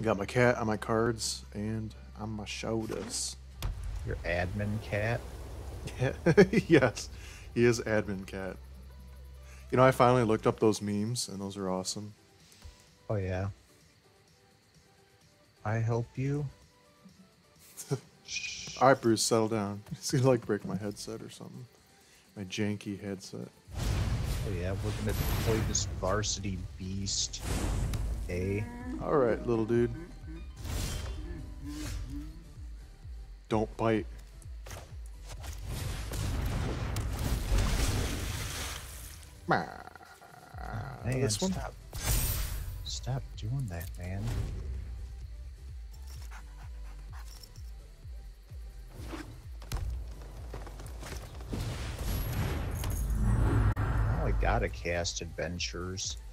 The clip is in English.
Got my cat on my cards and on my shoulders. Your admin cat. Yes, he is admin cat. You know, I finally looked up those memes, and those are awesome. Oh yeah. I help you. All right, Bruce, settle down. He's gonna like break my headset or something. My janky headset. Oh yeah, we're gonna play this varsity beast. Hey. All right, little dude. Don't bite. Man, This one? Stop doing that, man. Oh, I gotta cast adventures.